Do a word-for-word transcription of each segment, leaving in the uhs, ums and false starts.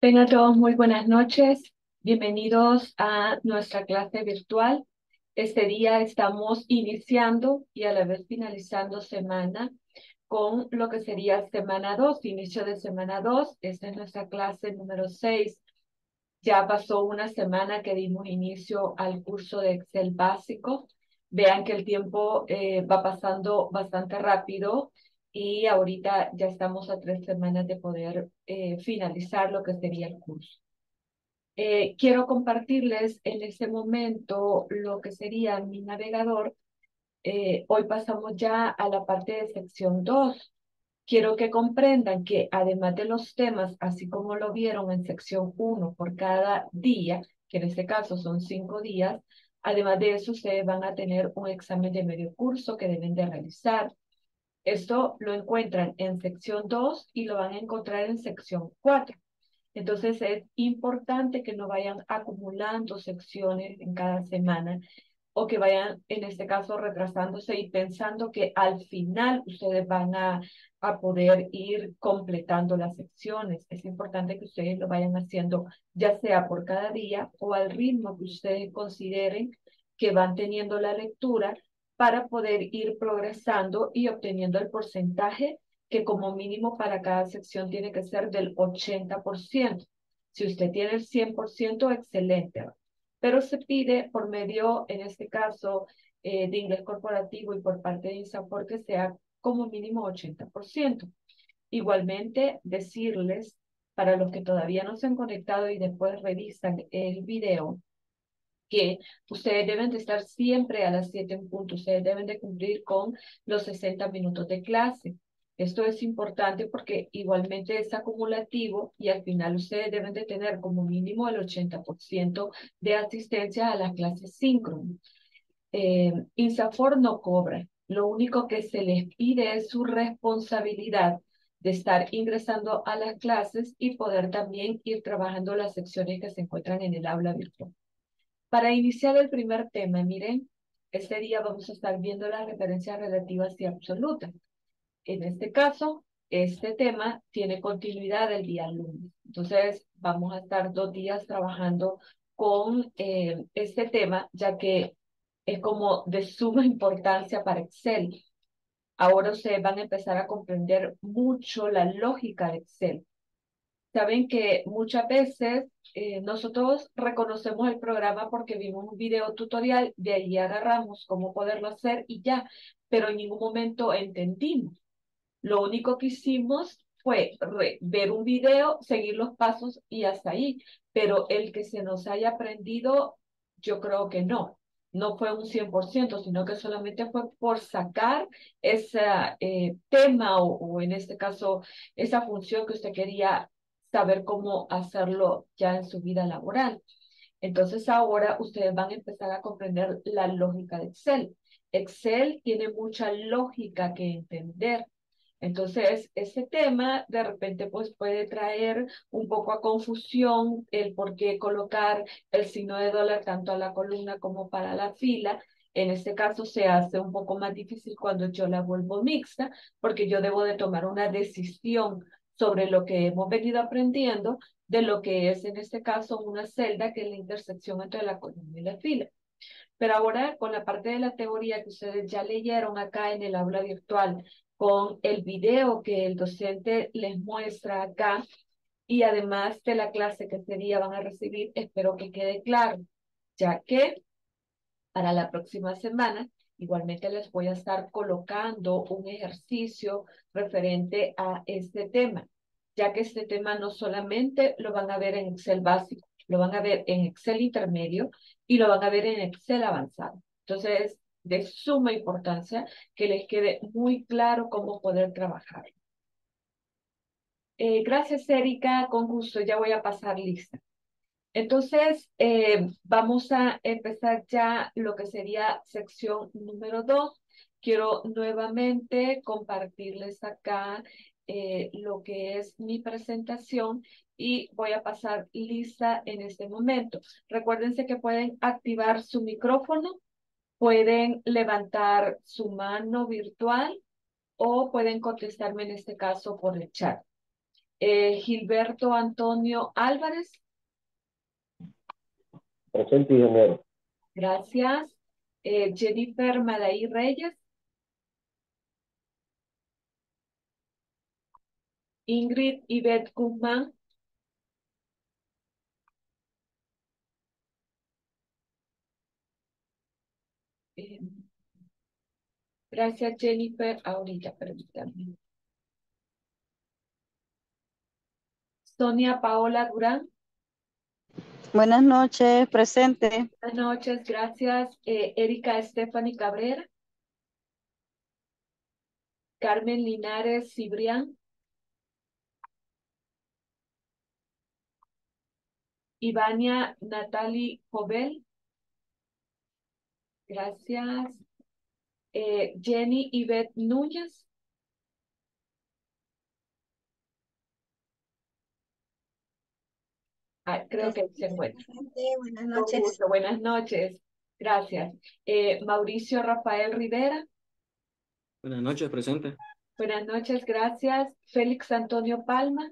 Tengan todos muy buenas noches. Bienvenidos a nuestra clase virtual. Este día estamos iniciando y a la vez finalizando semana con lo que sería semana dos, inicio de semana dos. Esta es nuestra clase número seis. Ya pasó una semana que dimos inicio al curso de Excel básico. Vean que el tiempo eh, va pasando bastante rápido y ahorita ya estamos a tres semanas de poder eh, finalizar lo que sería el curso. Eh, quiero compartirles en este momento lo que sería mi navegador. Eh, hoy pasamos ya a la parte de sección dos. Quiero que comprendan que además de los temas, así como lo vieron en sección uno por cada día, que en este caso son cinco días, además de eso ustedes van a tener un examen de medio curso que deben de realizar. Esto lo encuentran en sección dos y lo van a encontrar en sección cuatro. Entonces es importante que no vayan acumulando secciones en cada semana o que vayan, en este caso, retrasándose y pensando que al final ustedes van a, a poder ir completando las secciones. Es importante que ustedes lo vayan haciendo ya sea por cada día o al ritmo que ustedes consideren que van teniendo la lectura para poder ir progresando y obteniendo el porcentaje que como mínimo para cada sección tiene que ser del ochenta por ciento. Si usted tiene el cien por ciento, excelente. Pero se pide por medio, en este caso, eh, de inglés corporativo y por parte de INSAFORP que sea como mínimo ochenta por ciento. Igualmente, decirles, para los que todavía no se han conectado y después revisan el video, que ustedes deben de estar siempre a las siete en punto, ustedes deben de cumplir con los sesenta minutos de clase. Esto es importante porque igualmente es acumulativo y al final ustedes deben de tener como mínimo el ochenta por ciento de asistencia a las clases síncronas. Eh, INSAFORP no cobra, lo único que se les pide es su responsabilidad de estar ingresando a las clases y poder también ir trabajando las secciones que se encuentran en el aula virtual. Para iniciar el primer tema, miren, este día vamos a estar viendo las referencias relativas y absolutas. En este caso, este tema tiene continuidad el día lunes. Entonces, vamos a estar dos días trabajando con eh, este tema, ya que es como de suma importancia para Excel. Ahora ustedes van a empezar a comprender mucho la lógica de Excel. Saben que muchas veces eh, nosotros reconocemos el programa porque vimos un video tutorial, de ahí agarramos cómo poderlo hacer y ya, pero en ningún momento entendimos. Lo único que hicimos fue re- ver un video, seguir los pasos y hasta ahí, pero el que se nos haya aprendido, yo creo que no. No fue un cien por ciento, sino que solamente fue por sacar ese eh, tema o, o en este caso esa función que usted quería saber cómo hacerlo ya en su vida laboral. Entonces ahora ustedes van a empezar a comprender la lógica de Excel. Excel tiene mucha lógica que entender. Entonces, ese tema de repente pues puede traer un poco a confusión el por qué colocar el signo de dólar tanto a la columna como para la fila. En este caso se hace un poco más difícil cuando yo la vuelvo mixta, porque yo debo de tomar una decisión sobre lo que hemos venido aprendiendo, de lo que es en este caso una celda, que es la intersección entre la columna y la fila. Pero ahora con la parte de la teoría que ustedes ya leyeron acá en el aula virtual, con el video que el docente les muestra acá y además de la clase que ese día van a recibir, espero que quede claro, ya que para la próxima semana igualmente les voy a estar colocando un ejercicio referente a este tema, ya que este tema no solamente lo van a ver en Excel básico, lo van a ver en Excel intermedio y lo van a ver en Excel avanzado. Entonces, de suma importancia que les quede muy claro cómo poder trabajar. Eh, gracias, Erika. Con gusto, ya voy a pasar lista. Entonces, eh, vamos a empezar ya lo que sería sección número dos. Quiero nuevamente compartirles acá eh, lo que es mi presentación y voy a pasar lista en este momento. Recuérdense que pueden activar su micrófono, pueden levantar su mano virtual o pueden contestarme en este caso por el chat. Eh, Gilberto Antonio Álvarez. Presente, ingeniero. Gracias. Eh, Jennifer Madaí Reyes. Ingrid Ivette Guzmán. Eh, gracias, Jennifer. Ahorita, permítame. Sonia Paola Durán. Buenas noches, presente. Buenas noches, gracias. Eh, Erika Stephanie Cabrera. Carmen Linares Cibrián. Ivania Natalie Jovel. Gracias. Eh, Jenny Ivette Núñez. Ah, creo que se encuentra. Buenas Con noches. gusto. Buenas noches. Gracias. Eh, Mauricio Rafael Rivera. Buenas noches, presente. Buenas noches, gracias. Félix Antonio Palma.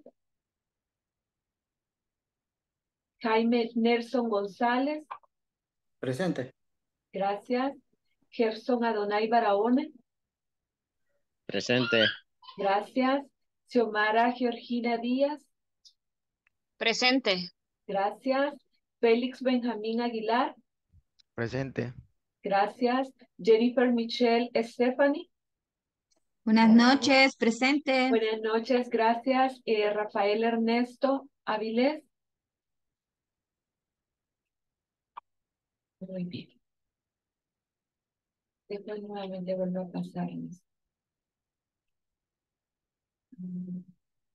Jaime Nelson González. Presente. Gracias. Gerson Adonai Barahona. Presente. Gracias. Xiomara Georgina Díaz. Presente. Gracias. Félix Benjamín Aguilar. Presente. Gracias. Jennifer Michelle Stephanie. Buenas noches, presente. Buenas noches, gracias. Eh, Rafael Ernesto Avilés. Muy bien. Después nuevamente vuelvo a pasarles. Mm.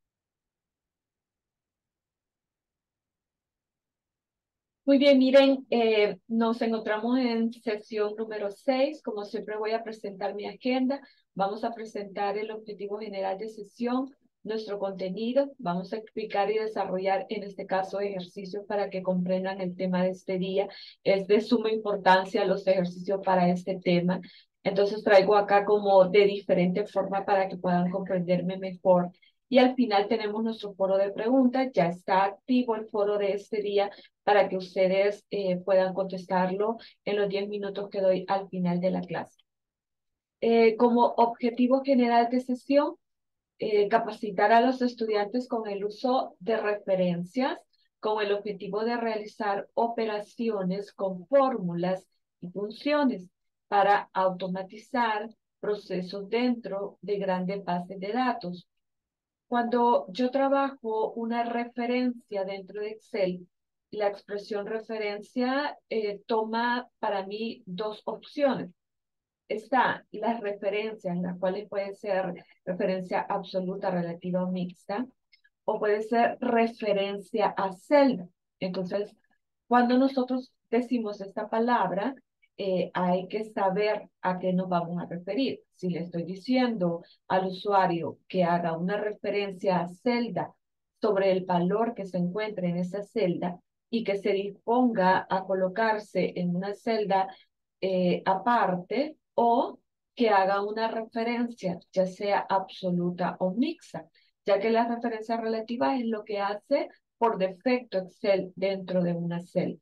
Muy bien, miren, eh, nos encontramos en sesión número seis. Como siempre voy a presentar mi agenda. Vamos a presentar el objetivo general de sesión, nuestro contenido. Vamos a explicar y desarrollar, en este caso, ejercicios para que comprendan el tema de este día. Es de suma importancia los ejercicios para este tema. Entonces traigo acá como de diferente forma para que puedan comprenderme mejor. Y al final tenemos nuestro foro de preguntas. Ya está activo el foro de este día para que ustedes eh, puedan contestarlo en los diez minutos que doy al final de la clase. Eh, como objetivo general de sesión, eh, capacitar a los estudiantes con el uso de referencias, con el objetivo de realizar operaciones con fórmulas y funciones para automatizar procesos dentro de grandes bases de datos. Cuando yo trabajo una referencia dentro de Excel, la expresión referencia eh, toma para mí dos opciones. Está las referencias, las cuales pueden ser referencia absoluta, relativa o mixta, o puede ser referencia a celda. Entonces, cuando nosotros decimos esta palabra, eh, hay que saber a qué nos vamos a referir. Si le estoy diciendo al usuario que haga una referencia a celda sobre el valor que se encuentra en esa celda y que se disponga a colocarse en una celda eh, aparte, o que haga una referencia, ya sea absoluta o mixta, ya que la referencia relativa es lo que hace por defecto Excel dentro de una celda.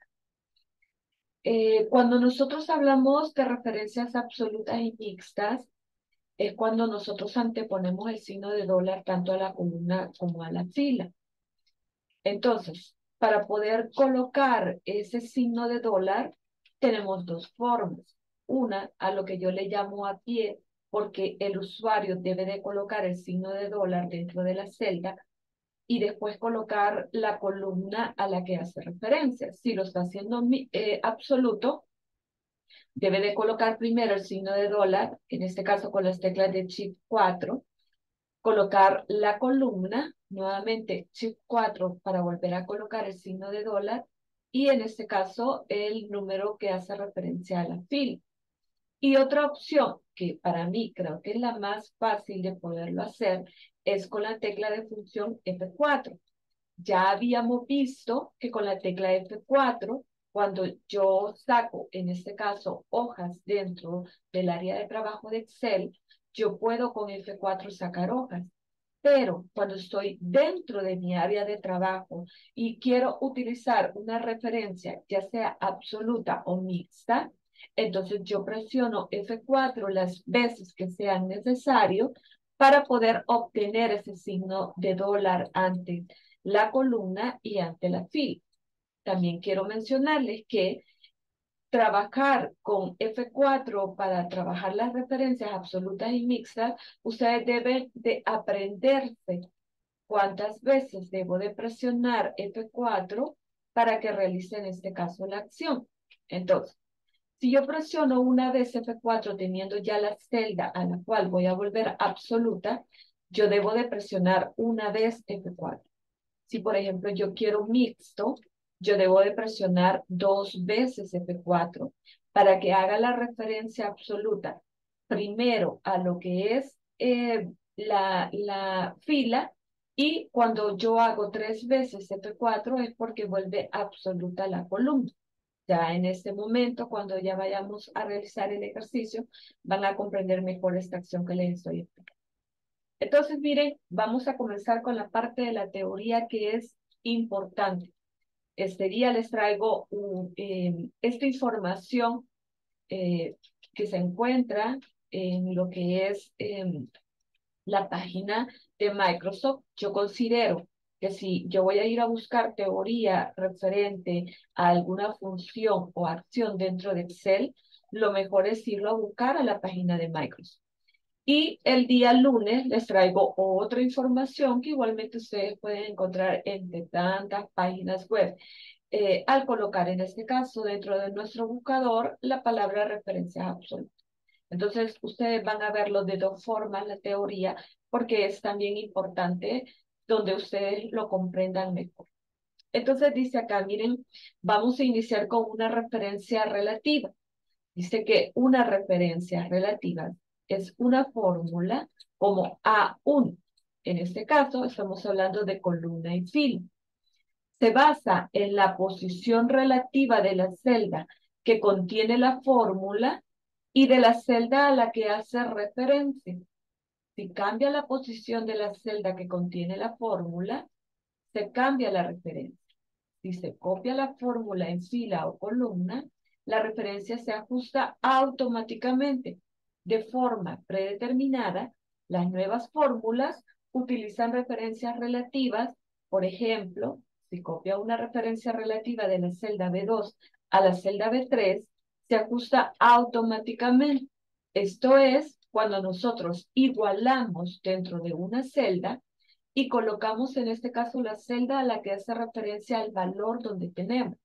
Eh, cuando nosotros hablamos de referencias absolutas y mixtas, es cuando nosotros anteponemos el signo de dólar tanto a la columna como a la fila. Entonces, para poder colocar ese signo de dólar, tenemos dos formas. Una, a lo que yo le llamo a pie, porque el usuario debe de colocar el signo de dólar dentro de la celda y después colocar la columna a la que hace referencia. Si lo está haciendo eh, absoluto, debe de colocar primero el signo de dólar, en este caso con las teclas de Shift cuatro, colocar la columna, nuevamente Shift cuatro para volver a colocar el signo de dólar, y en este caso el número que hace referencia a la fila. Y otra opción, que para mí creo que es la más fácil de poderlo hacer, es con la tecla de función F cuatro. Ya habíamos visto que con la tecla F cuatro, cuando yo saco, en este caso, hojas dentro del área de trabajo de Excel, yo puedo con F cuatro sacar hojas. Pero cuando estoy dentro de mi área de trabajo y quiero utilizar una referencia, ya sea absoluta o mixta, entonces yo presiono F cuatro las veces que sean necesario para poder obtener ese signo de dólar ante la columna y ante la fila. También quiero mencionarles que trabajar con F cuatro para trabajar las referencias absolutas y mixtas, ustedes deben de aprenderse cuántas veces debo de presionar F cuatro para que realice en este caso la acción. Entonces, si yo presiono una vez F cuatro teniendo ya la celda a la cual voy a volver absoluta, yo debo de presionar una vez F cuatro. Si, por ejemplo, yo quiero mixto, yo debo de presionar dos veces F cuatro para que haga la referencia absoluta primero a lo que es eh, la, la fila, y cuando yo hago tres veces F cuatro es porque vuelve absoluta la columna. Ya en este momento, cuando ya vayamos a realizar el ejercicio, van a comprender mejor esta acción que les estoy explicando. Entonces, miren, vamos a comenzar con la parte de la teoría que es importante. Este día les traigo un, eh, esta información eh, que se encuentra en lo que es eh, la página de Microsoft. Yo considero que si yo voy a ir a buscar teoría referente a alguna función o acción dentro de Excel, lo mejor es irlo a buscar a la página de Microsoft. Y el día lunes les traigo otra información que igualmente ustedes pueden encontrar entre tantas páginas web. Eh, al colocar en este caso dentro de nuestro buscador la palabra referencias absolutas. Entonces ustedes van a verlo de dos formas la teoría, porque es también importante donde ustedes lo comprendan mejor. Entonces dice acá, miren, vamos a iniciar con una referencia relativa. Dice que una referencia relativa es una fórmula como A uno. En este caso estamos hablando de columna y fila. Se basa en la posición relativa de la celda que contiene la fórmula y de la celda a la que hace referencia. Si cambia la posición de la celda que contiene la fórmula, se cambia la referencia. Si se copia la fórmula en fila o columna, la referencia se ajusta automáticamente. De forma predeterminada, las nuevas fórmulas utilizan referencias relativas. Por ejemplo, si copia una referencia relativa de la celda B dos a la celda B tres, se ajusta automáticamente. Esto es cuando nosotros igualamos dentro de una celda y colocamos en este caso la celda a la que hace referencia al valor donde tenemos.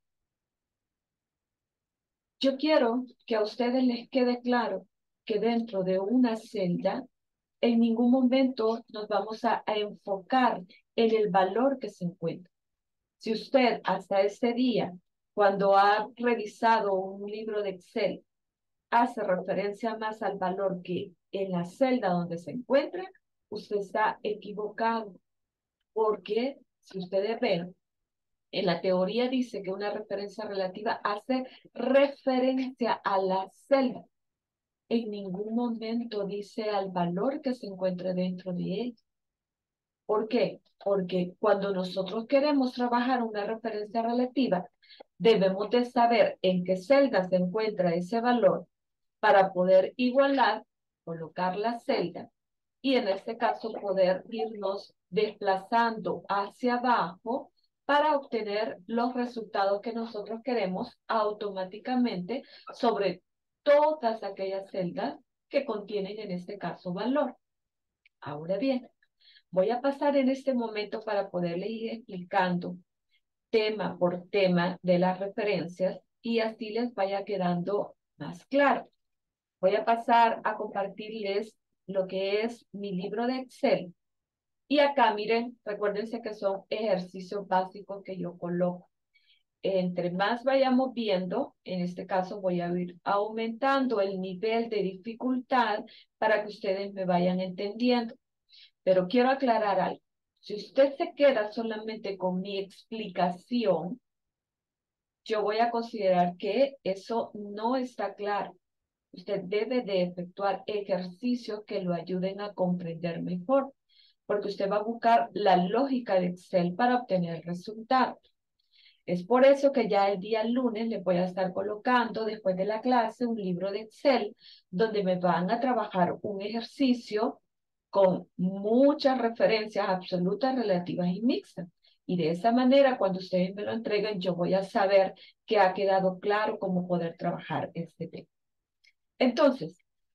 Yo quiero que a ustedes les quede claro que dentro de una celda en ningún momento nos vamos a, a enfocar en el valor que se encuentra. Si usted hasta este día, cuando ha revisado un libro de Excel, hace referencia más al valor que en la celda donde se encuentra, usted está equivocado. Porque, si ustedes ven, en la teoría dice que una referencia relativa hace referencia a la celda. En ningún momento dice al valor que se encuentra dentro de ella. ¿Por qué? Porque cuando nosotros queremos trabajar una referencia relativa, debemos de saber en qué celda se encuentra ese valor para poder igualar, colocar la celda y en este caso poder irnos desplazando hacia abajo para obtener los resultados que nosotros queremos automáticamente sobre todas aquellas celdas que contienen en este caso valor. Ahora bien, voy a pasar en este momento para poderle ir explicando tema por tema de las referencias y así les vaya quedando más claro. Voy a pasar a compartirles lo que es mi libro de Excel. Y acá, miren, recuérdense que son ejercicios básicos que yo coloco. Entre más vayamos viendo, en este caso voy a ir aumentando el nivel de dificultad para que ustedes me vayan entendiendo. Pero quiero aclarar algo. Si usted se queda solamente con mi explicación, yo voy a considerar que eso no está claro. Usted debe de efectuar ejercicios que lo ayuden a comprender mejor. porque usted va a buscar la lógica de Excel para obtener el resultado. Es por eso que ya el día lunes les voy a estar colocando después de la clase un libro de Excel donde me van a trabajar un ejercicio con muchas referencias absolutas, relativas y mixtas. Y de esa manera, cuando ustedes me lo entreguen, yo voy a saber que ha quedado claro cómo poder trabajar este tema. Entonces,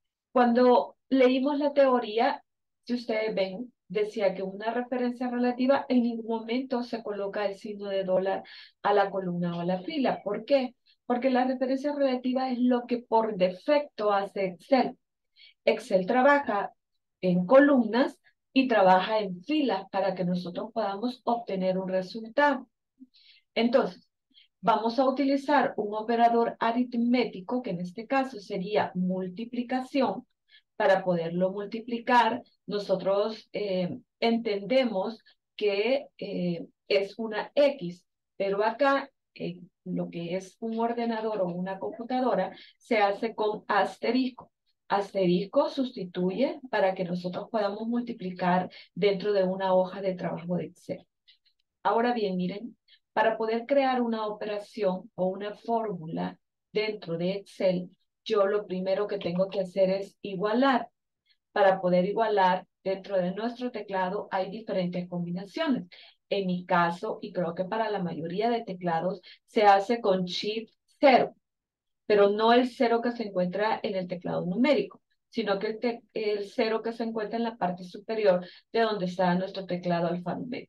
cuando leímos la teoría, si ustedes ven, decía que una referencia relativa en ningún momento se coloca el signo de dólar a la columna o a la fila. ¿Por qué? Porque la referencia relativa es lo que por defecto hace Excel. Excel trabaja en columnas y trabaja en filas para que nosotros podamos obtener un resultado. Entonces, vamos a utilizar un operador aritmético, que en este caso sería multiplicación. Para poderlo multiplicar, nosotros eh, entendemos que eh, es una X, pero acá, eh, lo que es un ordenador o una computadora, se hace con asterisco. Asterisco sustituye para que nosotros podamos multiplicar dentro de una hoja de trabajo de Excel. Ahora bien, miren, para poder crear una operación o una fórmula dentro de Excel, yo lo primero que tengo que hacer es igualar. Para poder igualar, dentro de nuestro teclado hay diferentes combinaciones. En mi caso, y creo que para la mayoría de teclados, se hace con Shift cero, pero no el cero que se encuentra en el teclado numérico, sino que el, te el cero que se encuentra en la parte superior de donde está nuestro teclado alfanumérico.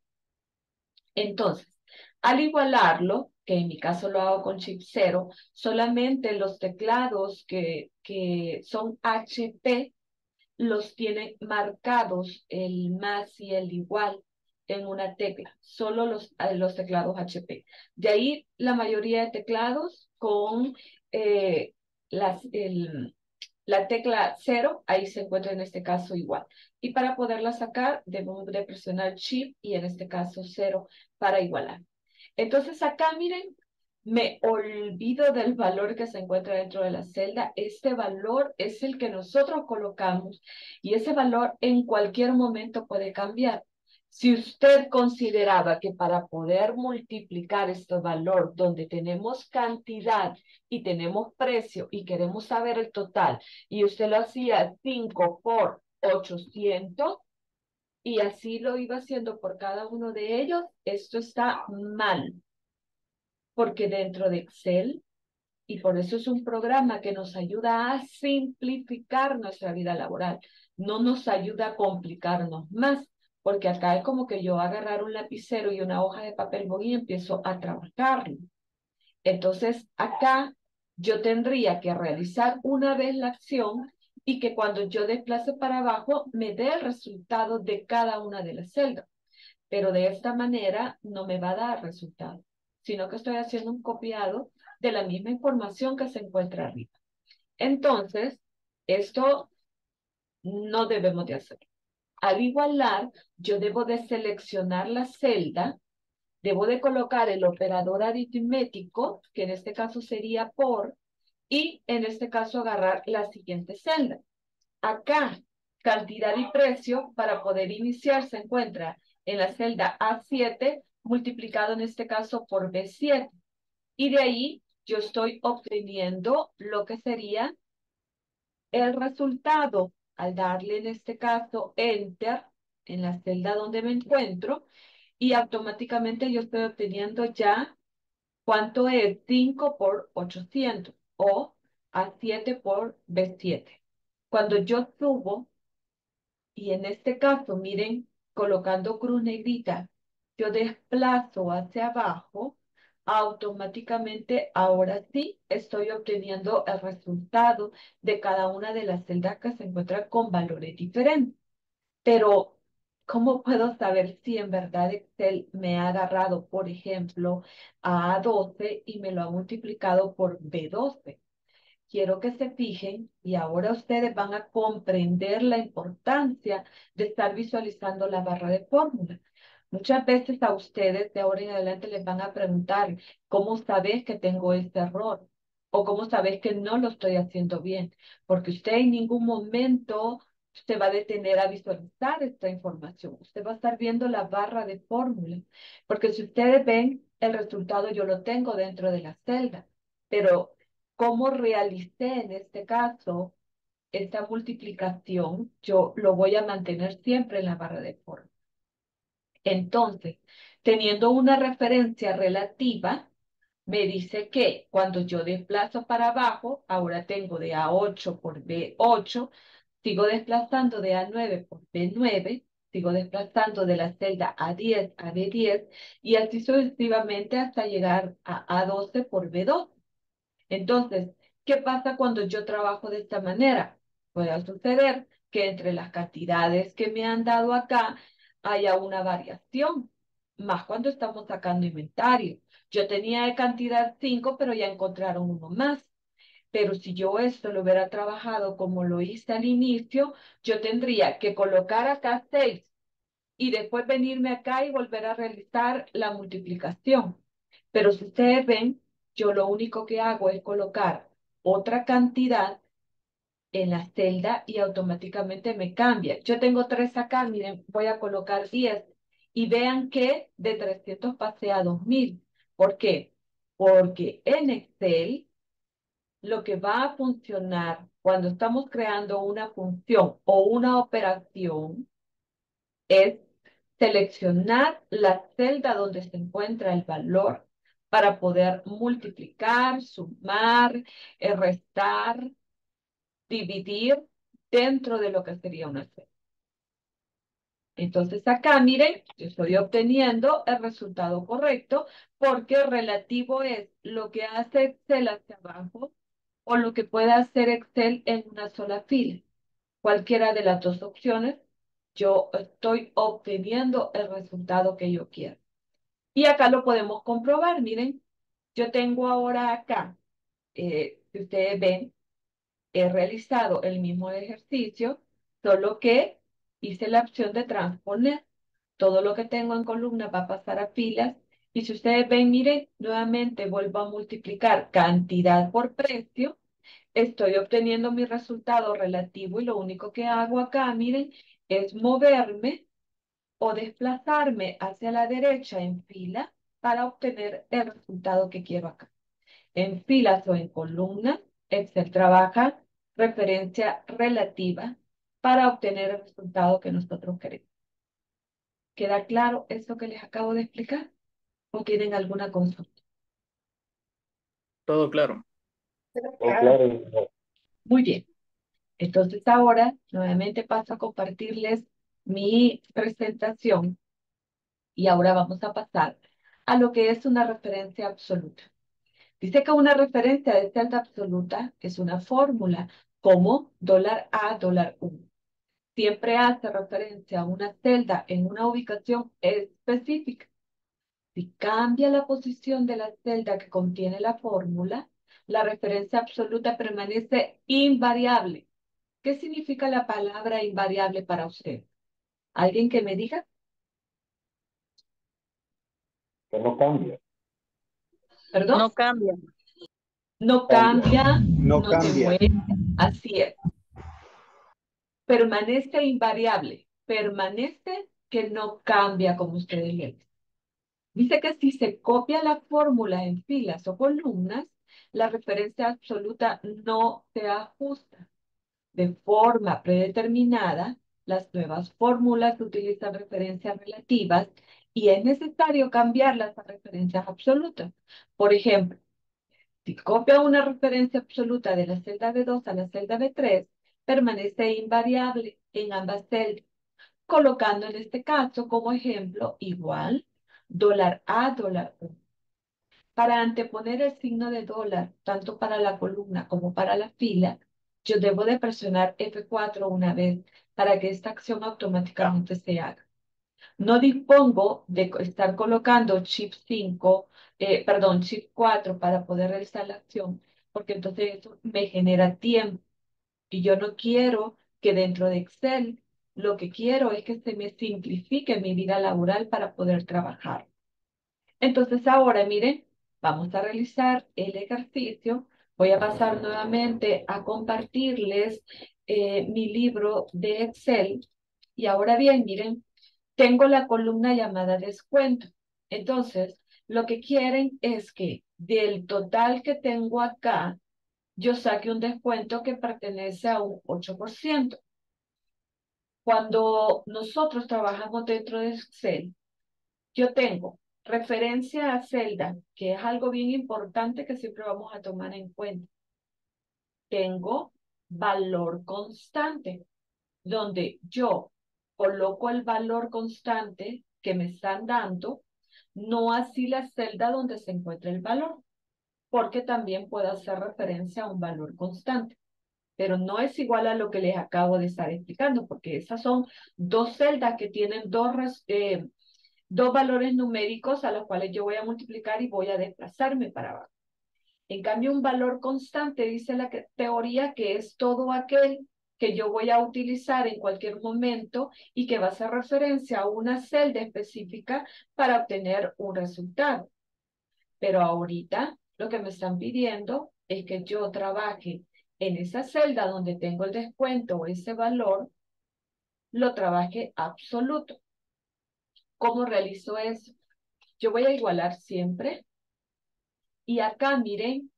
Entonces, al igualarlo, que en mi caso lo hago con Shift cero, solamente los teclados que, que son H P los tienen marcados el más y el igual en una tecla, solo los, los teclados H P. De ahí la mayoría de teclados con eh, las, el, la tecla cero, ahí se encuentra en este caso igual. Y para poderla sacar, debemos de presionar Shift y en este caso cero para igualar. Entonces acá, miren, me olvido del valor que se encuentra dentro de la celda. Este valor es el que nosotros colocamos y ese valor en cualquier momento puede cambiar. Si usted consideraba que para poder multiplicar este valor donde tenemos cantidad y tenemos precio y queremos saber el total y usted lo hacía cinco por ochocientos y así lo iba haciendo por cada uno de ellos, esto está mal. Porque dentro de Excel, y por eso es un programa que nos ayuda a simplificar nuestra vida laboral, no nos ayuda a complicarnos más, porque acá es como que yo agarrar un lapicero y una hoja de papel bond y empiezo a trabajarlo. Entonces, acá yo tendría que realizar una vez la acción y que cuando yo desplace para abajo me dé el resultado de cada una de las celdas. Pero de esta manera no me va a dar resultado, sino que estoy haciendo un copiado de la misma información que se encuentra arriba. Entonces, esto no debemos de hacer. Al igualar, yo debo de seleccionar la celda, debo de colocar el operador aritmético, que en este caso sería por, y en este caso agarrar la siguiente celda. Acá, cantidad y precio para poder iniciar se encuentra en la celda A siete, multiplicado en este caso por B siete. Y de ahí yo estoy obteniendo lo que sería el resultado al darle en este caso Enter en la celda donde me encuentro y automáticamente yo estoy obteniendo ya cuánto es cinco por ochocientos o A siete por B siete. Cuando yo subo, y en este caso, miren, colocando cruz negrita, yo desplazo hacia abajo, automáticamente ahora sí estoy obteniendo el resultado de cada una de las celdas que se encuentran con valores diferentes. Pero, ¿cómo puedo saber si en verdad Excel me ha agarrado, por ejemplo, a A doce y me lo ha multiplicado por B doce? Quiero que se fijen y ahora ustedes van a comprender la importancia de estar visualizando la barra de fórmula. Muchas veces a ustedes de ahora en adelante les van a preguntar, ¿cómo sabes que tengo este error? O ¿cómo sabes que no lo estoy haciendo bien? Porque usted en ningún momento usted va a detener a visualizar esta información. Usted va a estar viendo la barra de fórmula, porque si ustedes ven, el resultado yo lo tengo dentro de la celda, pero cómo realicé en este caso esta multiplicación, yo lo voy a mantener siempre en la barra de fórmula. Entonces, teniendo una referencia relativa, me dice que cuando yo desplazo para abajo, ahora tengo de A ocho por B ocho, sigo desplazando de A nueve por B nueve, sigo desplazando de la celda A diez a B diez y así sucesivamente hasta llegar a A doce por B doce. Entonces, ¿qué pasa cuando yo trabajo de esta manera? Puede suceder que entre las cantidades que me han dado acá haya una variación, más cuando estamos sacando inventario. Yo tenía de cantidad cinco, pero ya encontraron uno más. Pero si yo esto lo hubiera trabajado como lo hice al inicio, yo tendría que colocar acá seis y después venirme acá y volver a realizar la multiplicación. Pero si ustedes ven, yo lo único que hago es colocar otra cantidad en la celda y automáticamente me cambia. Yo tengo tres acá, miren, voy a colocar diez y vean que de trescientos pasé a dos mil. ¿Por qué? Porque en Excel lo que va a funcionar cuando estamos creando una función o una operación es seleccionar la celda donde se encuentra el valor para poder multiplicar, sumar, eh, restar, dividir dentro de lo que sería una celda. Entonces acá, miren, yo estoy obteniendo el resultado correcto porque relativo es lo que hace Excel hacia abajo o lo que puede hacer Excel en una sola fila. Cualquiera de las dos opciones, yo estoy obteniendo el resultado que yo quiero. Y acá lo podemos comprobar, miren, yo tengo ahora acá, eh, si ustedes ven, he realizado el mismo ejercicio, solo que hice la opción de transponer. Todo lo que tengo en columna va a pasar a filas. Y si ustedes ven, miren, nuevamente vuelvo a multiplicar cantidad por precio. Estoy obteniendo mi resultado relativo y lo único que hago acá, miren, es moverme o desplazarme hacia la derecha en fila para obtener el resultado que quiero acá. En filas o en columnas, Excel trabaja referencia relativa para obtener el resultado que nosotros queremos. ¿Queda claro esto que les acabo de explicar? ¿O tienen alguna consulta? Todo claro. Muy bien. Entonces ahora nuevamente paso a compartirles mi presentación y ahora vamos a pasar a lo que es una referencia absoluta. Dice que una referencia de celda absoluta es una fórmula como dólar A, dólar U. Siempre hace referencia a una celda en una ubicación específica. Si cambia la posición de la celda que contiene la fórmula, la referencia absoluta permanece invariable. ¿Qué significa la palabra invariable para usted? ¿Alguien que me diga? Que no cambia. ¿Perdón? No cambia. No Cambia. cambia, No no se cambia. mueve. Así es. Permanece invariable. Permanece que no cambia como ustedes le dicen. Dice que si se copia la fórmula en filas o columnas, la referencia absoluta no se ajusta. De forma predeterminada, las nuevas fórmulas utilizan referencias relativas y es necesario cambiarlas a referencias absolutas. Por ejemplo, si copia una referencia absoluta de la celda B dos a la celda B tres, permanece invariable en ambas celdas, colocando en este caso como ejemplo igual dólar A, dólar U. Para anteponer el signo de dólar, tanto para la columna como para la fila, yo debo de presionar F cuatro una vez para que esta acción automáticamente se haga. No dispongo de estar colocando chip cinco, eh, perdón, chip cuatro para poder realizar la acción, porque entonces eso me genera tiempo. Y yo no quiero que dentro de Excel, lo que quiero es que se me simplifique mi vida laboral para poder trabajar. Entonces ahora, miren, vamos a realizar el ejercicio. Voy a pasar nuevamente a compartirles eh, mi libro de Excel. Y ahora bien, miren, tengo la columna llamada descuento. Entonces, lo que quieren es que del total que tengo acá, yo saque un descuento que pertenece a un ocho por ciento. Cuando nosotros trabajamos dentro de Excel, yo tengo referencia a celda, que es algo bien importante que siempre vamos a tomar en cuenta. Tengo valor constante, donde yo coloco el valor constante que me están dando, no así la celda donde se encuentra el valor, porque también puedo hacer referencia a un valor constante, pero no es igual a lo que les acabo de estar explicando, porque esas son dos celdas que tienen dos, eh, dos valores numéricos a los cuales yo voy a multiplicar y voy a desplazarme para abajo. En cambio, un valor constante dice la que, teoría que es todo aquel que yo voy a utilizar en cualquier momento y que va a hacer referencia a una celda específica para obtener un resultado. Pero ahorita lo que me están pidiendo es que yo trabaje en esa celda donde tengo el descuento o ese valor, lo trabaje absoluto. ¿Cómo realizo eso? Yo voy a igualar siempre. Y acá, miren,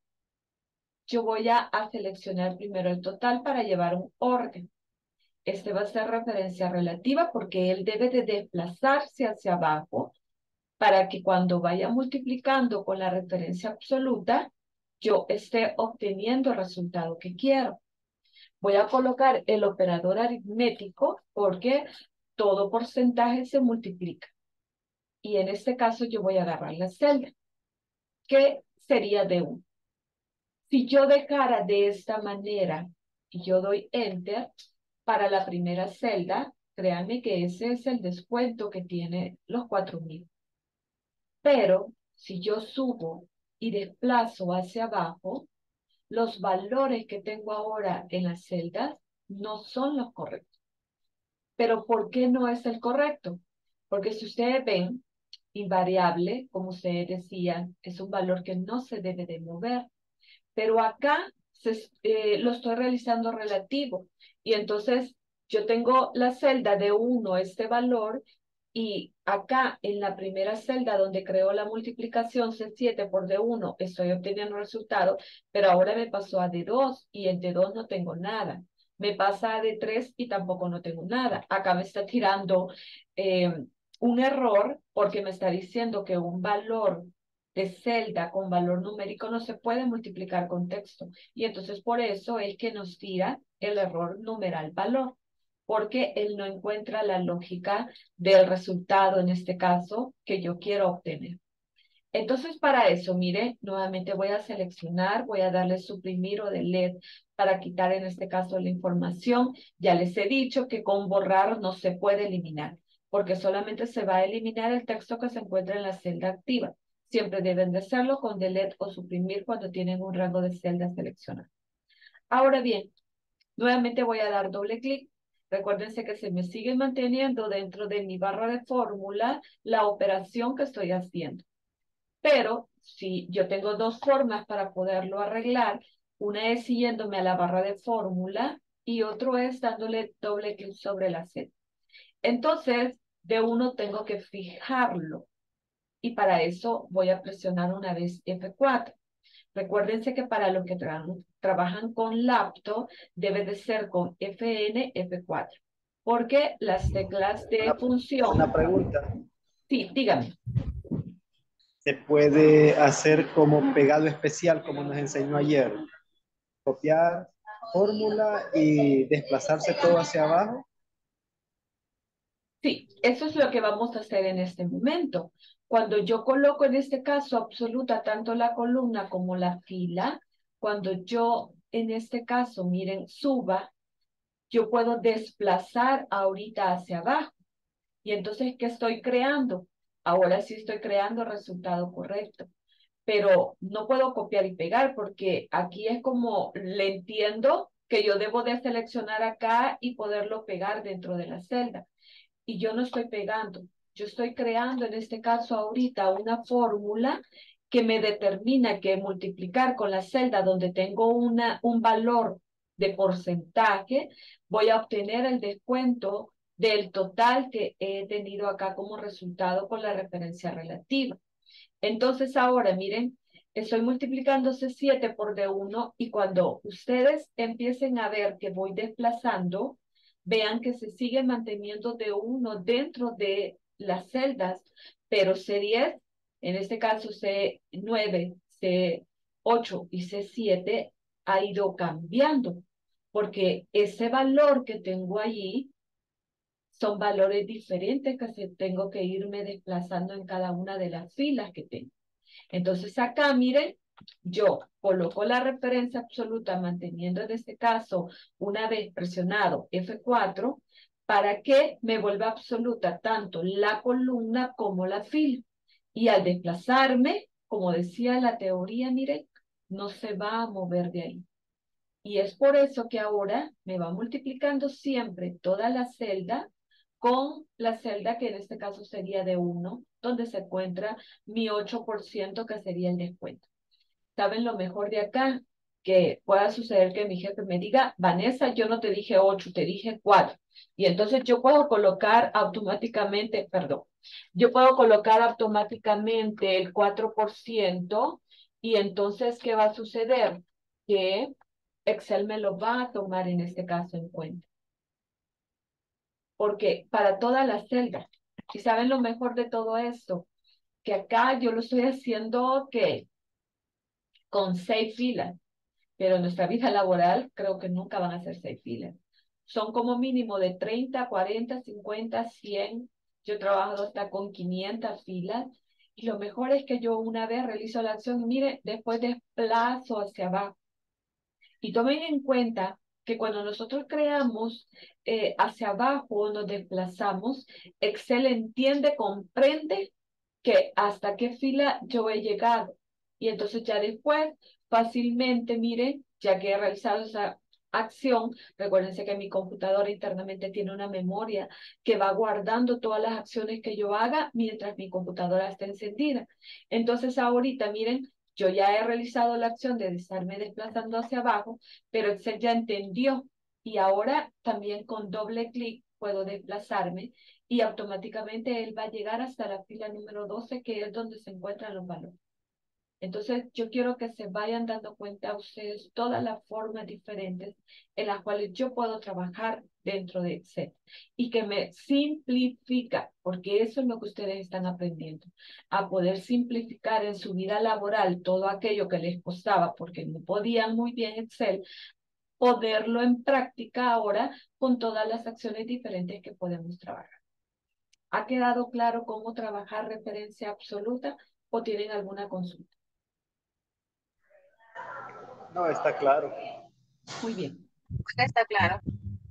yo voy a, a seleccionar primero el total para llevar un orden. Este va a ser referencia relativa porque él debe de desplazarse hacia abajo para que cuando vaya multiplicando con la referencia absoluta, yo esté obteniendo el resultado que quiero. Voy a colocar el operador aritmético porque todo porcentaje se multiplica. Y en este caso yo voy a agarrar la celda, que sería de uno. Si yo dejara de esta manera y yo doy Enter para la primera celda, créanme que ese es el descuento que tiene los cuatro mil. Pero si yo subo y desplazo hacia abajo, los valores que tengo ahora en las celdas no son los correctos. Pero ¿por qué no es el correcto? Porque si ustedes ven, invariable, como ustedes decían, es un valor que no se debe de mover. Pero acá se, eh, lo estoy realizando relativo. Y entonces yo tengo la celda de uno, este valor, y acá en la primera celda donde creo la multiplicación C siete por D uno, estoy obteniendo resultado, pero ahora me pasó a D dos y en D dos no tengo nada. Me pasa a D tres y tampoco no tengo nada. Acá me está tirando eh, un error porque me está diciendo que un valor de celda con valor numérico no se puede multiplicar con texto. Y entonces por eso es que nos tira el error numeral valor, porque él no encuentra la lógica del resultado, en este caso, que yo quiero obtener. Entonces para eso, mire, nuevamente voy a seleccionar, voy a darle suprimir o delete para quitar en este caso la información. Ya les he dicho que con borrar no se puede eliminar, porque solamente se va a eliminar el texto que se encuentra en la celda activa. Siempre deben de hacerlo con delete o suprimir cuando tienen un rango de celda seleccionado. Ahora bien, nuevamente voy a dar doble clic. Recuérdense que se me sigue manteniendo dentro de mi barra de fórmula la operación que estoy haciendo. Pero si yo tengo dos formas para poderlo arreglar, una es siguiéndome a la barra de fórmula y otro es dándole doble clic sobre la Z. Entonces, de uno tengo que fijarlo. Y para eso voy a presionar una vez F cuatro. Recuérdense que para los que tra trabajan con laptop debe de ser con F N, F cuatro. Porque las teclas de Una, función... una pregunta. Sí, dígame. ¿Se puede hacer como pegado especial, como nos enseñó ayer? Copiar fórmula y desplazarse todo hacia abajo. Sí, eso es lo que vamos a hacer en este momento. Cuando yo coloco en este caso absoluta tanto la columna como la fila, cuando yo en este caso, miren, suba, yo puedo desplazar ahorita hacia abajo. Y entonces, ¿qué estoy creando? Ahora sí estoy creando el resultado correcto. Pero no puedo copiar y pegar porque aquí es como le entiendo que yo debo de seleccionar acá y poderlo pegar dentro de la celda. Y yo no estoy pegando, yo estoy creando en este caso ahorita una fórmula que me determina que multiplicar con la celda donde tengo una, un valor de porcentaje, voy a obtener el descuento del total que he tenido acá como resultado con la referencia relativa. Entonces ahora, miren, estoy multiplicando C siete por D uno y cuando ustedes empiecen a ver que voy desplazando, vean que se sigue manteniendo D uno dentro de las celdas, pero C diez, en este caso C nueve, C ocho y C siete ha ido cambiando, porque ese valor que tengo allí son valores diferentes que se- tengo que irme desplazando en cada una de las filas que tengo. Entonces acá, miren, yo coloco la referencia absoluta manteniendo en este caso una vez presionado F cuatro para que me vuelva absoluta tanto la columna como la fila. Y al desplazarme, como decía la teoría, miren, no se va a mover de ahí. Y es por eso que ahora me va multiplicando siempre toda la celda con la celda que en este caso sería de uno, donde se encuentra mi ocho por ciento que sería el descuento. ¿Saben lo mejor de acá? Que pueda suceder que mi jefe me diga, Vanessa, yo no te dije ocho, te dije cuatro. Y entonces yo puedo colocar automáticamente, perdón, yo puedo colocar automáticamente el cuatro por ciento y entonces, ¿qué va a suceder? Que Excel me lo va a tomar en este caso en cuenta. Porque para todas las celdas, y saben lo mejor de todo esto, que acá yo lo estoy haciendo que con seis filas, pero en nuestra vida laboral creo que nunca van a ser seis filas. Son como mínimo de treinta, cuarenta, cincuenta, cien. Yo he trabajado hasta con quinientas filas. Y lo mejor es que yo una vez realizo la acción, mire, después desplazo hacia abajo. Y tomen en cuenta que cuando nosotros creamos eh, hacia abajo, nos desplazamos, Excel entiende, comprende que hasta qué fila yo he llegado. Y entonces ya después, fácilmente, miren, ya que he realizado esa acción, recuérdense que mi computadora internamente tiene una memoria que va guardando todas las acciones que yo haga mientras mi computadora está encendida. Entonces ahorita, miren, yo ya he realizado la acción de estarme desplazando hacia abajo, pero Excel ya entendió y ahora también con doble clic puedo desplazarme y automáticamente él va a llegar hasta la fila número doce, que es donde se encuentran los valores. Entonces, yo quiero que se vayan dando cuenta a ustedes todas las formas diferentes en las cuales yo puedo trabajar dentro de Excel y que me simplifica, porque eso es lo que ustedes están aprendiendo, a poder simplificar en su vida laboral todo aquello que les costaba porque no podían muy bien Excel, poderlo en práctica ahora con todas las acciones diferentes que podemos trabajar. ¿Ha quedado claro cómo trabajar referencia absoluta o tienen alguna consulta? No, está claro. Muy bien. Está claro.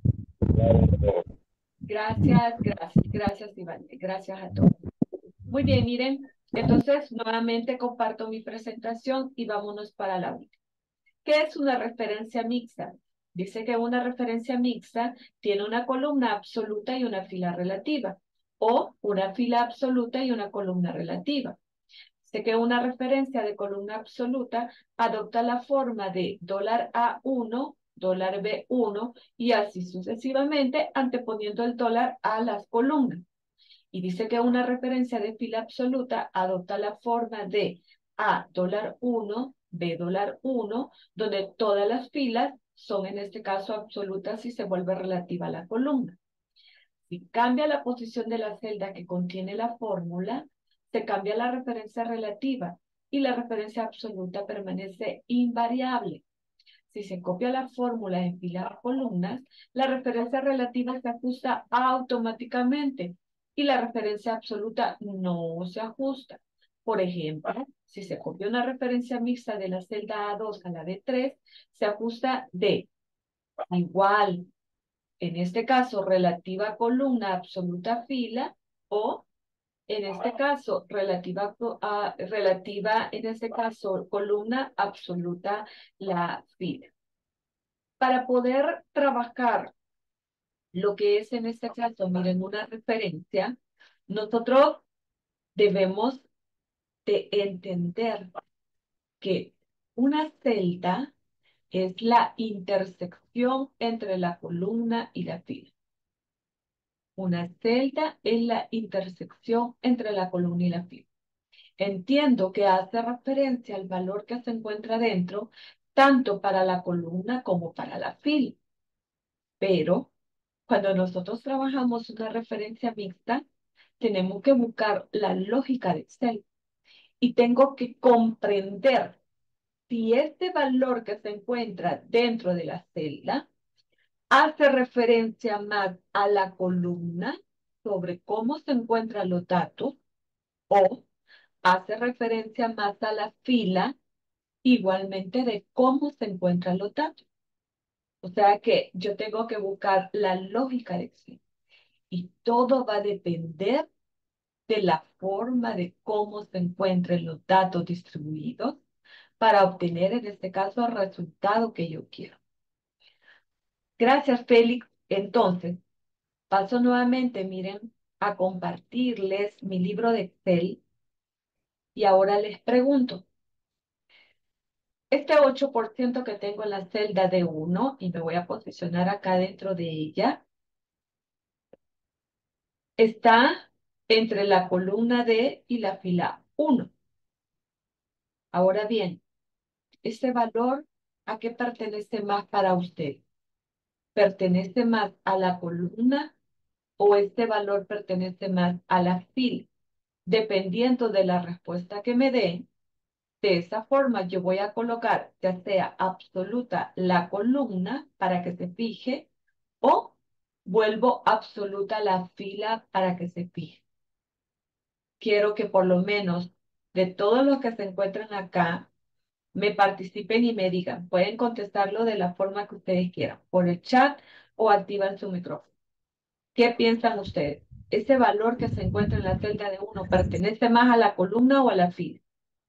Gracias, gracias, gracias, Iván. Gracias a todos. Muy bien, miren. Entonces, nuevamente comparto mi presentación y vámonos para la última. ¿Qué es una referencia mixta? Dice que una referencia mixta tiene una columna absoluta y una fila relativa, o una fila absoluta y una columna relativa. Sé que una referencia de columna absoluta adopta la forma de dólar A uno, dólar B uno y así sucesivamente, anteponiendo el dólar a las columnas. Y dice que una referencia de fila absoluta adopta la forma de A dólar uno, B dólar uno, donde todas las filas son en este caso absolutas y se vuelve relativa a la columna. Si cambia la posición de la celda que contiene la fórmula, se cambia la referencia relativa y la referencia absoluta permanece invariable. Si se copia la fórmula en filas o columnas, la referencia relativa se ajusta automáticamente y la referencia absoluta no se ajusta. Por ejemplo, si se copia una referencia mixta de la celda A dos a la B tres, se ajusta de igual, en este caso, relativa columna absoluta fila, o en este caso, relativa, a, relativa, en este caso, columna absoluta la fila. Para poder trabajar lo que es en este caso, miren, una referencia, nosotros debemos de entender que una celda es la intersección entre la columna y la fila. Una celda es la intersección entre la columna y la fila. Entiendo que hace referencia al valor que se encuentra dentro, tanto para la columna como para la fila. Pero cuando nosotros trabajamos una referencia mixta, tenemos que buscar la lógica de Excel y tengo que comprender si este valor que se encuentra dentro de la celda hace referencia más a la columna sobre cómo se encuentran los datos o hace referencia más a la fila igualmente de cómo se encuentran los datos. O sea que yo tengo que buscar la lógica de Excel y todo va a depender de la forma de cómo se encuentren los datos distribuidos para obtener en este caso el resultado que yo quiero. Gracias, Félix. Entonces, paso nuevamente, miren, a compartirles mi libro de Excel y ahora les pregunto, este ocho por ciento que tengo en la celda de uno, y me voy a posicionar acá dentro de ella, está entre la columna D y la fila uno. Ahora bien, ¿este valor a qué pertenece más para usted? ¿Pertenece más a la columna o este valor pertenece más a la fila? Dependiendo de la respuesta que me dé, de esa forma yo voy a colocar ya sea absoluta la columna para que se fije o vuelvo absoluta la fila para que se fije. Quiero que por lo menos de todos los que se encuentran acá me participen y me digan. Pueden contestarlo de la forma que ustedes quieran, por el chat o activan su micrófono. ¿Qué piensan ustedes? ¿Ese valor que se encuentra en la celda de uno pertenece más a la columna o a la fila?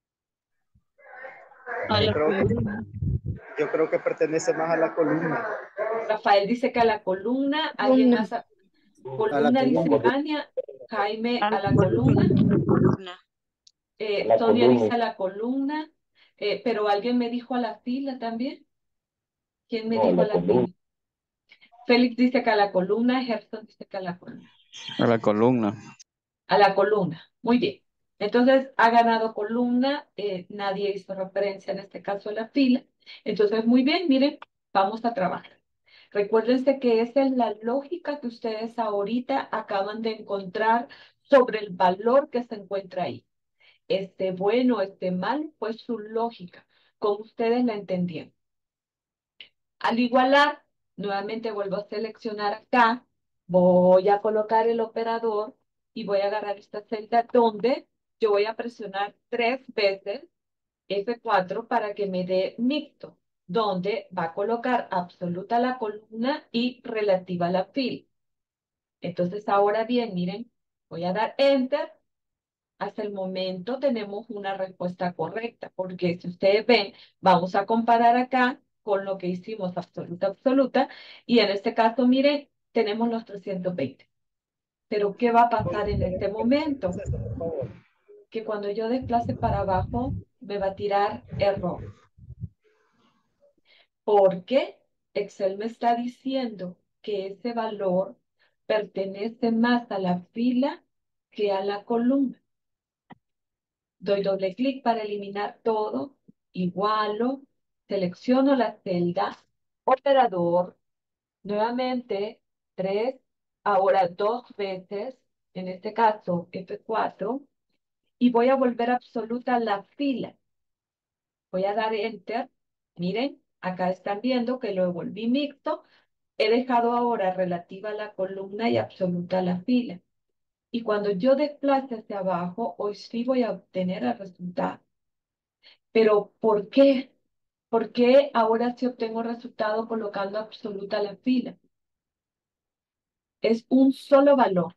A Yo la creo que, columna. yo creo que pertenece más a la columna. Rafael dice que a la columna, alguien Columna. más, a- A la columna dice columna. Vania, Jaime A a la la columna, columna. eh, La Sonia dice columna. a la columna, eh, pero alguien me dijo a la fila también. ¿Quién me No, dijo a la la columna. fila? Félix dice que a la columna, Gerson dice que a la columna. A la columna. A la columna, muy bien. Entonces ha ganado columna, eh, nadie hizo referencia en este caso a la fila. Entonces, muy bien, miren, vamos a trabajar. Recuérdense que esa es la lógica que ustedes ahorita acaban de encontrar sobre el valor que se encuentra ahí. Esté bueno, esté mal, pues su lógica, como ustedes la entendieron. Al igualar, nuevamente vuelvo a seleccionar acá, voy a colocar el operador y voy a agarrar esta celda donde yo voy a presionar tres veces F cuatro para que me dé mixto, donde va a colocar absoluta la columna y relativa la fila. Entonces, ahora bien, miren, voy a dar Enter. Hasta el momento tenemos una respuesta correcta, porque si ustedes ven, vamos a comparar acá con lo que hicimos absoluta, absoluta, y en este caso, miren, tenemos los trescientos veinte. Pero, ¿qué va a pasar en este momento? Que cuando yo desplace para abajo, me va a tirar error. Porque Excel me está diciendo que ese valor pertenece más a la fila que a la columna. Doy doble clic para eliminar todo, igualo, selecciono la celda, operador, nuevamente tres, ahora dos veces, en este caso F cuatro, y voy a volver absoluta la fila. Voy a dar Enter, miren, acá están viendo que lo volví mixto, he dejado ahora relativa a la columna y absoluta a la fila. Y cuando yo desplace hacia abajo, hoy sí voy a obtener el resultado. Pero, ¿por qué? ¿Por qué ahora sí obtengo resultado colocando absoluta la fila? Es un solo valor.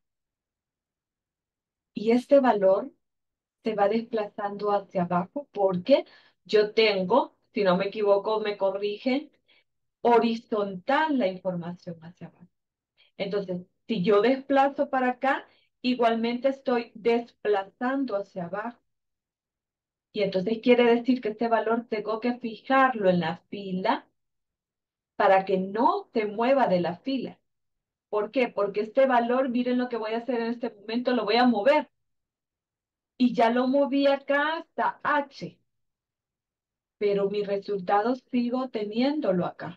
Y este valor se va desplazando hacia abajo porque yo tengo, si no me equivoco, me corrigen, horizontal la información hacia abajo. Entonces, si yo desplazo para acá, igualmente estoy desplazando hacia abajo. Y entonces quiere decir que este valor tengo que fijarlo en la fila para que no se mueva de la fila. ¿Por qué? Porque este valor, miren lo que voy a hacer en este momento, lo voy a mover. Y ya lo moví acá hasta H. Pero mi resultado sigo teniéndolo acá.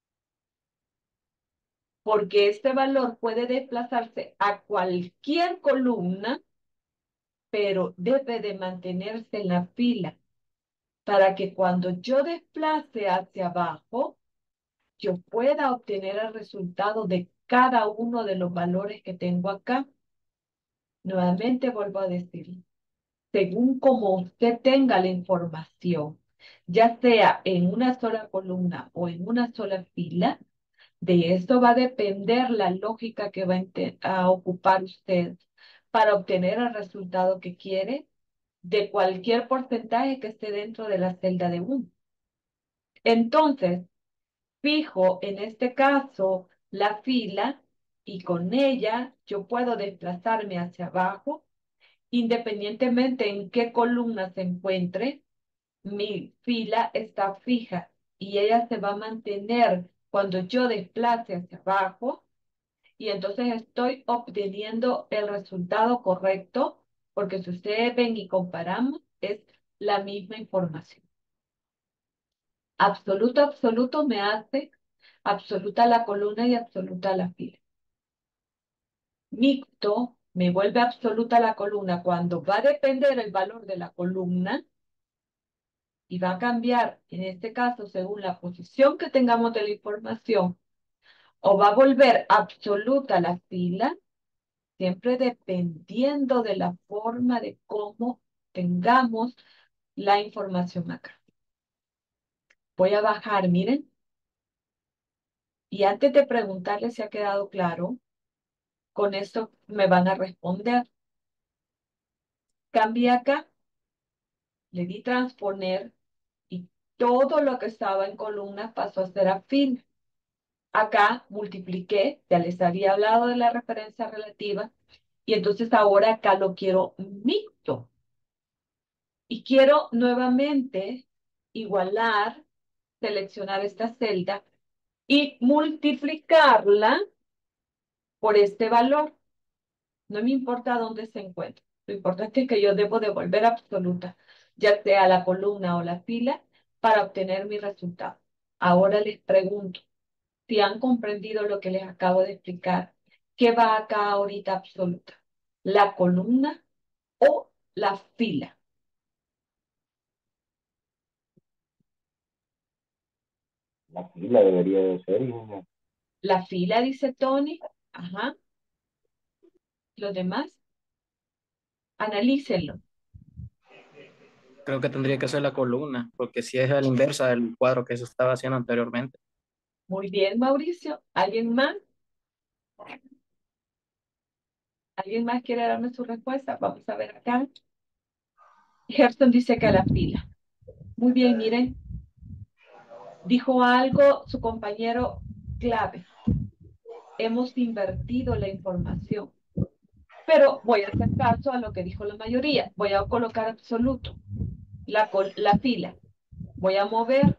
Porque este valor puede desplazarse a cualquier columna, pero debe de mantenerse en la fila para que cuando yo desplace hacia abajo, yo pueda obtener el resultado de cada uno de los valores que tengo acá. Nuevamente vuelvo a decir, según como usted tenga la información, ya sea en una sola columna o en una sola fila, de esto va a depender la lógica que va a, a ocupar usted para obtener el resultado que quiere de cualquier porcentaje que esté dentro de la celda de uno. Entonces, fijo en este caso la fila y con ella yo puedo desplazarme hacia abajo independientemente en qué columna se encuentre. Mi fila está fija y ella se va a mantener cuando yo desplace hacia abajo y entonces estoy obteniendo el resultado correcto porque si ustedes ven y comparamos es la misma información. Absoluto, absoluto me hace absoluta la columna y absoluta la fila. Mixto me vuelve absoluta la columna cuando va a depender el valor de la columna y va a cambiar, en este caso, según la posición que tengamos de la información, o va a volver absoluta la fila, siempre dependiendo de la forma de cómo tengamos la información acá. Voy a bajar, miren. Y antes de preguntarles si ha quedado claro, con esto me van a responder. Cambié acá, le di transponer y todo lo que estaba en columnas pasó a ser a fila. Acá multipliqué, ya les había hablado de la referencia relativa, y entonces ahora acá lo quiero mixto. Y quiero nuevamente igualar, seleccionar esta celda y multiplicarla por este valor. No me importa dónde se encuentre. Lo importante es que yo debo devolver absoluta, ya sea la columna o la fila, para obtener mi resultado. Ahora les pregunto, si han comprendido lo que les acabo de explicar, ¿qué va acá ahorita absoluta? ¿La columna o la fila? La fila debería de ser, niña. La fila, dice Tony. Ajá. Los demás, analícenlo. Creo que tendría que ser la columna, porque si es a la inversa del cuadro que se estaba haciendo anteriormente. Muy bien, Mauricio. ¿Alguien más? ¿Alguien más quiere darme su respuesta? Vamos a ver acá. Gerson dice que a la fila. Muy bien, miren. Dijo algo su compañero clave. Hemos invertido la información. Pero voy a hacer caso a lo que dijo la mayoría. Voy a colocar absoluto. La, la fila. Voy a mover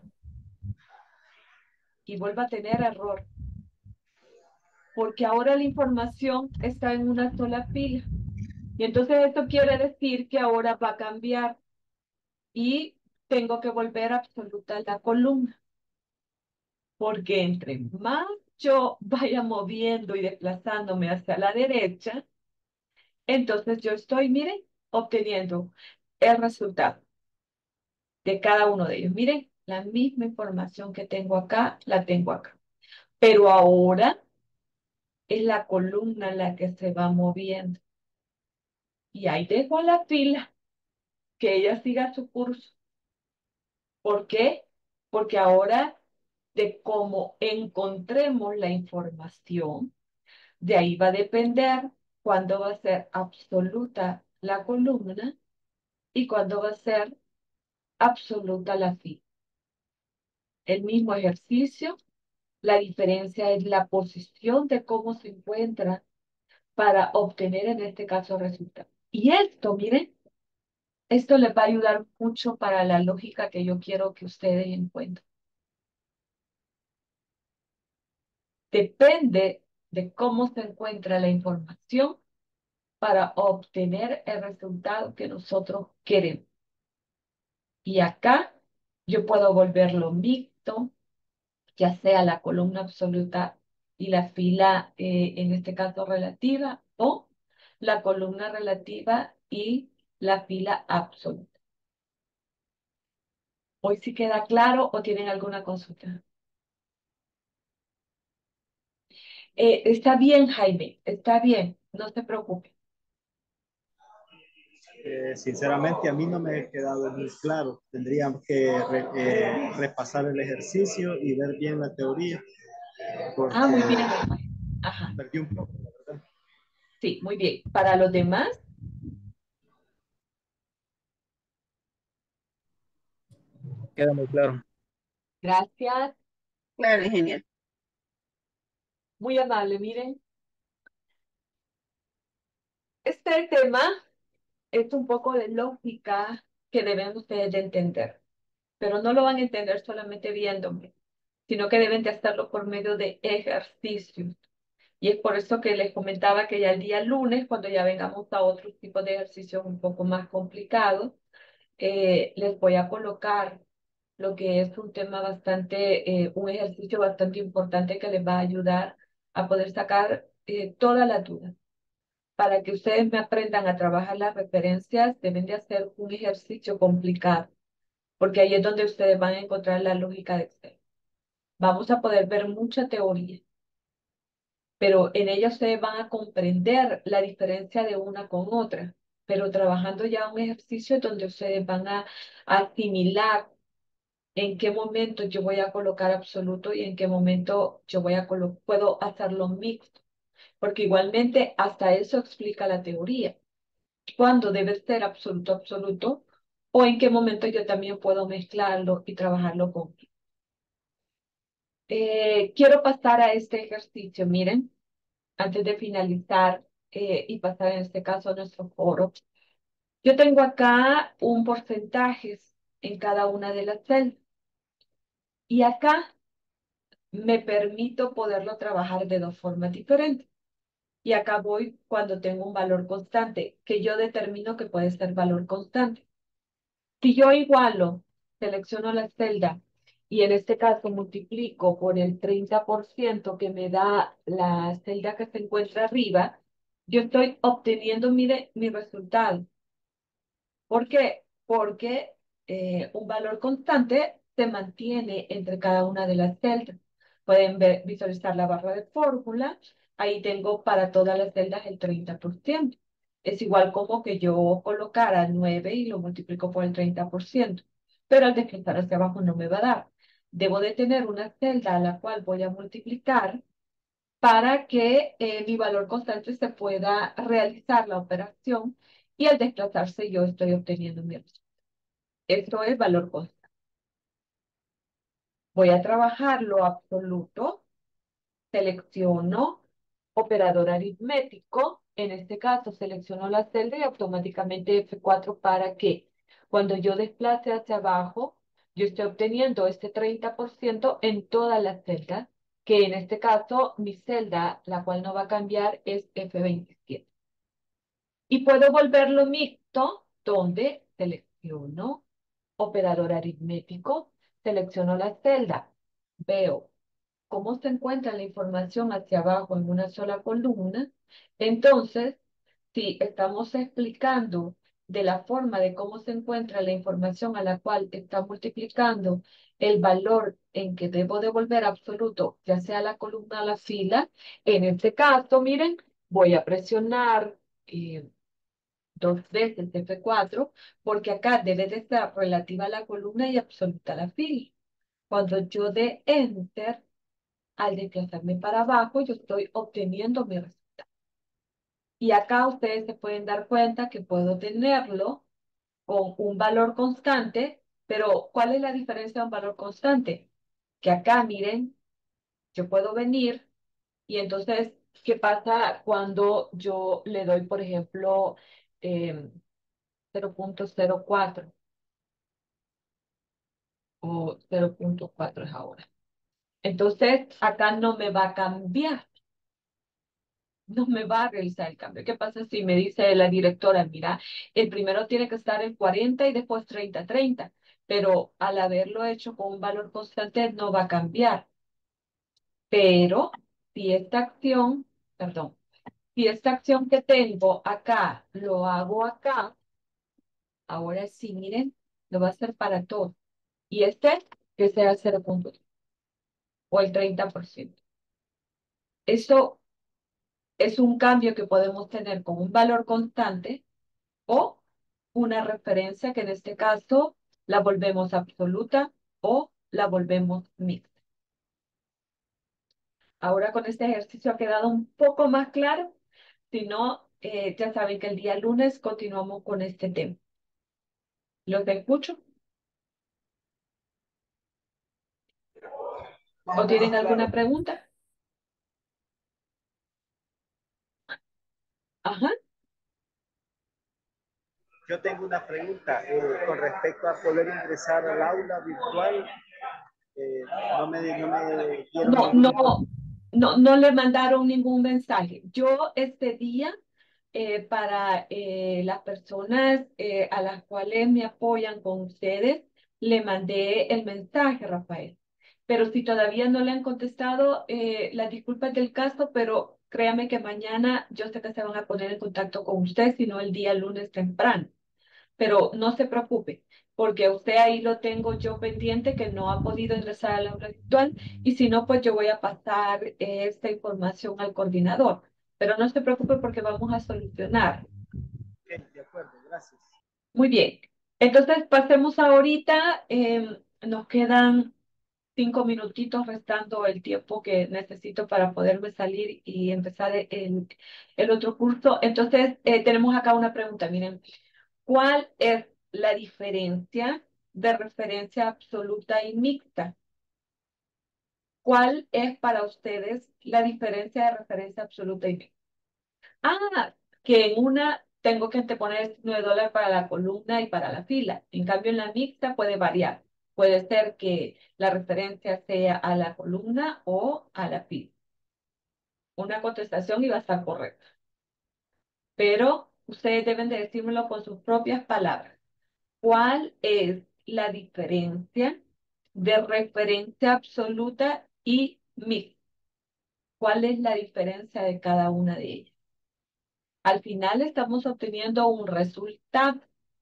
y vuelvo a tener error. Porque ahora la información está en una sola fila. Y entonces esto quiere decir que ahora va a cambiar y tengo que volver a absoluta la columna. Porque entre más yo vaya moviendo y desplazándome hacia la derecha, entonces yo estoy, miren, obteniendo el resultado de cada uno de ellos. Miren, la misma información que tengo acá, la tengo acá. Pero ahora es la columna la que se va moviendo. Y ahí dejo a la fila que ella siga su curso. ¿Por qué? Porque ahora de cómo encontremos la información, de ahí va a depender cuándo va a ser absoluta la columna y cuándo va a ser absoluta la fila. El mismo ejercicio, la diferencia es la posición de cómo se encuentra para obtener en este caso resultado. Y esto, miren, esto les va a ayudar mucho para la lógica que yo quiero que ustedes encuentren. Depende de cómo se encuentra la información para obtener el resultado que nosotros queremos. Y acá yo puedo volverlo mixto, ya sea la columna absoluta y la fila, eh, en este caso relativa, o la columna relativa y la fila absoluta. ¿Hoy sí queda claro o tienen alguna consulta? Eh, está bien, Jaime, está bien, no se preocupe. Eh, sinceramente, a mí no me ha quedado muy claro. Tendríamos que re- eh, repasar el ejercicio y ver bien la teoría, porque Ah, muy bien, Rafael. Ajá, perdí un poco, la verdad. sí, muy bien. Para los demás, Queda muy claro. gracias, Claro, ingeniero. muy amable. Miren, este tema es un poco de lógica que deben ustedes de entender, pero no lo van a entender solamente viéndome, sino que deben de hacerlo por medio de ejercicios. Y es por eso que les comentaba que ya el día lunes, cuando ya vengamos a otros tipos de ejercicios un poco más complicados, eh, les voy a colocar lo que es un tema bastante, eh, un ejercicio bastante importante que les va a ayudar a poder sacar eh, todas las dudas. Para que ustedes me aprendan a trabajar las referencias, deben de hacer un ejercicio complicado, porque ahí es donde ustedes van a encontrar la lógica de Excel. Vamos a poder ver mucha teoría, pero en ella ustedes van a comprender la diferencia de una con otra, pero trabajando ya un ejercicio donde ustedes van a asimilar en qué momento yo voy a colocar absoluto y en qué momento yo voy a colo- puedo hacerlo mixto, porque igualmente hasta eso explica la teoría. Cuándo debe ser absoluto absoluto o en qué momento yo también puedo mezclarlo y trabajarlo con. Eh, quiero pasar a este ejercicio, miren, antes de finalizar eh, y pasar en este caso a nuestro foro. Yo tengo acá un porcentaje en cada una de las celdas y acá me permito poderlo trabajar de dos formas diferentes. Y acá voy cuando tengo un valor constante, que yo determino que puede ser valor constante. Si yo igualo, selecciono la celda y en este caso multiplico por el treinta por ciento que me da la celda que se encuentra arriba, yo estoy obteniendo, mire, mi resultado. ¿Por qué? Porque eh, un valor constante se mantiene entre cada una de las celdas. Pueden ver, visualizar la barra de fórmula. Ahí tengo para todas las celdas el treinta por ciento. Es igual como que yo colocara nueve y lo multiplico por el treinta por ciento. Pero al desplazar hacia abajo no me va a dar. Debo de tener una celda a la cual voy a multiplicar para que eh, mi valor constante se pueda realizar la operación y al desplazarse yo estoy obteniendo mi resultado. Esto es valor constante. Voy a trabajar lo absoluto, selecciono operador aritmético, en este caso selecciono la celda y automáticamente F cuatro para que cuando yo desplace hacia abajo, yo estoy obteniendo este treinta por ciento en todas las celdas, que en este caso mi celda, la cual no va a cambiar, es F veintisiete. Y puedo volverlo mixto, donde selecciono operador aritmético, selecciono la celda, veo cómo se encuentra la información hacia abajo en una sola columna. Entonces, si estamos explicando de la forma de cómo se encuentra la información a la cual está multiplicando el valor en que debo devolver absoluto, ya sea la columna o la fila, en este caso, miren, voy a presionar eh, dos veces F cuatro, porque acá debe de estar relativa a la columna y absoluta a la fila. Cuando yo dé Enter, al desplazarme para abajo, yo estoy obteniendo mi resultado. Y acá ustedes se pueden dar cuenta que puedo tenerlo con un valor constante, pero ¿cuál es la diferencia de un valor constante? Que acá, miren, yo puedo venir y entonces, ¿qué pasa cuando yo le doy, por ejemplo, eh, cero punto cero cuatro o cero punto cuatro es ahora? Entonces, acá no me va a cambiar, no me va a realizar el cambio. ¿Qué pasa si me dice la directora, mira, el primero tiene que estar en cuarenta y después treinta treinta, pero al haberlo hecho con un valor constante no va a cambiar. Pero si esta acción, perdón, si esta acción que tengo acá lo hago acá, ahora sí, miren, lo va a hacer para todo. Y este, que sea cero punto tres o el treinta por ciento. Eso es un cambio que podemos tener con un valor constante o una referencia que en este caso la volvemos absoluta o la volvemos mixta. Ahora con este ejercicio ha quedado un poco más claro. Si no, eh, ya saben que el día lunes continuamos con este tema. ¿Los escucho? ¿O tienen alguna Claro. pregunta? Ajá. Yo tengo una pregunta eh, con respecto a poder ingresar al aula virtual. Eh, no me, no me dieron No, ninguna no, no, no le mandaron ningún mensaje. Yo este día, eh, para eh, las personas eh, a las cuales me apoyan con ustedes, le mandé el mensaje, Rafael. Pero si todavía no le han contestado, eh, las disculpas del caso, pero créame que mañana yo sé que se van a poner en contacto con usted, sino el día lunes temprano. Pero no se preocupe, porque a usted ahí lo tengo yo pendiente que no ha podido ingresar al aula virtual y si no, pues yo voy a pasar eh, esta información al coordinador. Pero no se preocupe porque vamos a solucionar. Ok, de acuerdo, gracias. Muy bien. Entonces, pasemos ahorita. em, nos quedan cinco minutitos restando el tiempo que necesito para poderme salir y empezar el, el otro curso. Entonces, eh, tenemos acá una pregunta. Miren, ¿cuál es la diferencia de referencia absoluta y mixta? ¿Cuál es para ustedes la diferencia de referencia absoluta y mixta? Ah, que en una tengo que anteponer nueve dólares para la columna y para la fila. En cambio, en la mixta puede variar. Puede ser que la referencia sea a la columna o a la fila. Una contestación iba a estar correcta. Pero ustedes deben de decírmelo con sus propias palabras. ¿Cuál es la diferencia de referencia absoluta y mixta? ¿Cuál es la diferencia de cada una de ellas? Al final estamos obteniendo un resultado,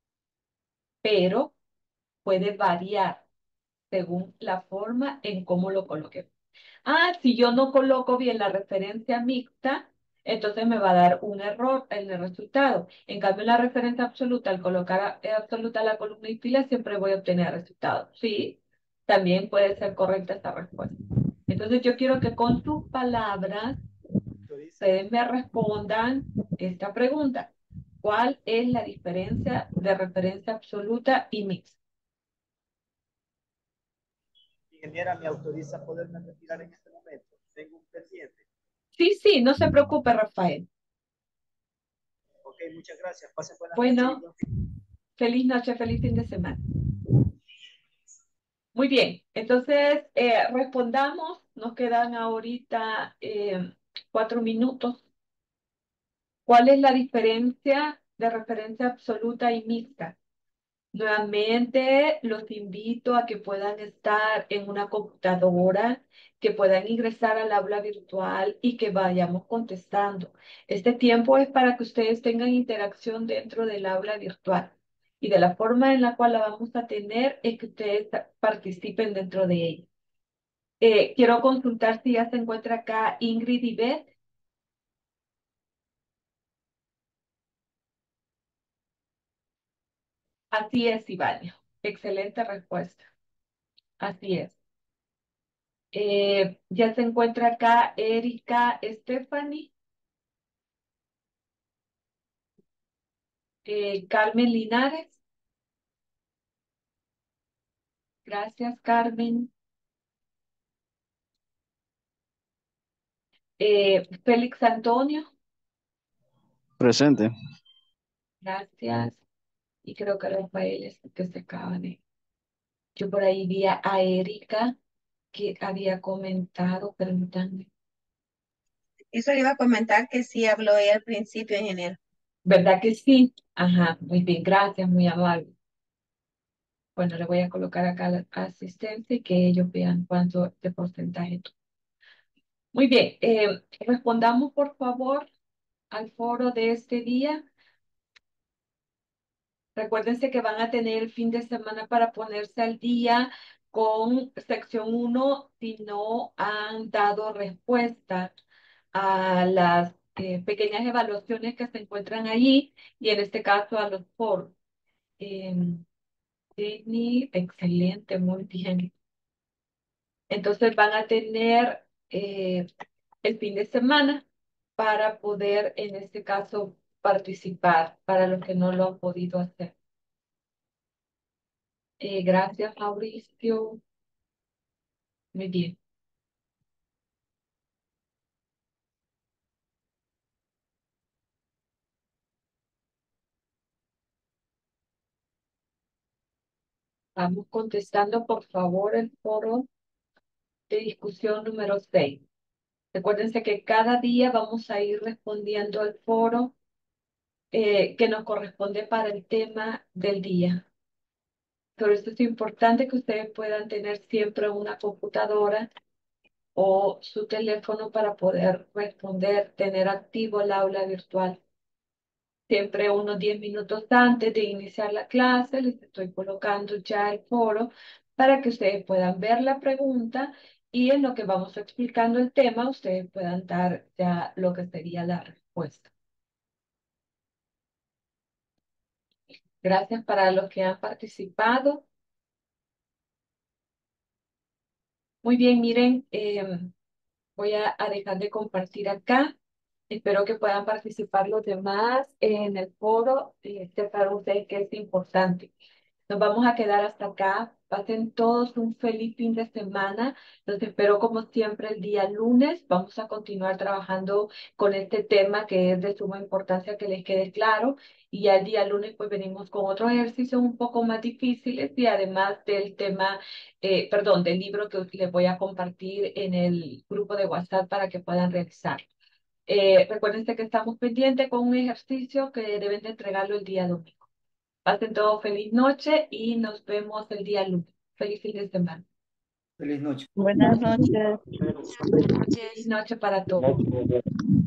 pero puede variar según la forma en cómo lo coloquemos. Ah, si yo no coloco bien la referencia mixta, entonces me va a dar un error en el resultado. En cambio, en la referencia absoluta, al colocar a- eh, absoluta la columna y fila, siempre voy a obtener resultados. Sí, también puede ser correcta esta respuesta. Entonces, yo quiero que con sus palabras Autoriza. ustedes me respondan esta pregunta. ¿Cuál es la diferencia de referencia absoluta y mixta? Ingeniera, ¿me autoriza poderme retirar en este momento? Tengo un pendiente. Sí, sí, no se preocupe, Rafael. Ok, muchas gracias. Pase buenas noches y Bueno, buen fin. feliz noche, feliz fin de semana. Muy bien, entonces eh, respondamos. Nos quedan ahorita eh, cuatro minutos. ¿Cuál es la diferencia de referencia absoluta y mixta? Nuevamente, los invito a que puedan estar en una computadora, que puedan ingresar al aula virtual y que vayamos contestando. Este tiempo es para que ustedes tengan interacción dentro del aula virtual. Y de la forma en la cual la vamos a tener es que ustedes participen dentro de ella. Eh, quiero consultar si ya se encuentra acá Ingrid y Beth. Así es, Ivania. Excelente respuesta. Así es. Eh, ya se encuentra acá Erika Stephanie, eh, Carmen Linares. Gracias, Carmen. Eh, Félix Antonio. Presente. Gracias. Y creo que Rafael es el que se acaba de. Yo por ahí vi a Erika. que había comentado, permítanme. Eso le iba a comentar que sí habló ella al principio, ingeniero. ¿Verdad que sí? Ajá, muy bien, gracias, muy amable. Bueno, le voy a colocar acá la asistente y que ellos vean cuánto de porcentaje. tu- Muy bien, eh, respondamos por favor al foro de este día. Recuérdense que van a tener el fin de semana para ponerse al día con sección uno si no han dado respuesta a las eh, pequeñas evaluaciones que se encuentran allí y en este caso a los foros. Em, Disney, excelente, muy bien. Entonces van a tener eh, el fin de semana para poder, en este caso, participar para los que no lo han podido hacer. Eh, gracias, Mauricio. Muy bien. Vamos contestando, por favor, el foro de discusión número seis. Recuérdense que cada día vamos a ir respondiendo al foro eh, que nos corresponde para el tema del día. Por eso es importante que ustedes puedan tener siempre una computadora o su teléfono para poder responder, tener activo el aula virtual. Siempre unos diez minutos antes de iniciar la clase les estoy colocando ya el foro para que ustedes puedan ver la pregunta y en lo que vamos explicando el tema, ustedes puedan dar ya lo que sería la respuesta. Gracias para los que han participado. Muy bien, miren, em, voy a, a dejar de compartir acá. Espero que puedan participar los demás en el foro. Eh, sé para ustedes que es importante. Nos vamos a quedar hasta acá. Pasen todos un feliz fin de semana. Los espero como siempre el día lunes. Vamos a continuar trabajando con este tema que es de suma importancia que les quede claro. Y ya el día lunes pues venimos con otros ejercicios un poco más difíciles y además del tema, eh, perdón, del libro que les voy a compartir en el grupo de WhatsApp para que puedan revisar. Eh, recuérdense que estamos pendientes con un ejercicio que deben de entregarlo el día domingo. Pasen todo feliz noche y nos vemos el día lunes. Feliz fin de semana. Feliz noche. Buenas noches. Buenas noches. Feliz noche para todos. No, no, no.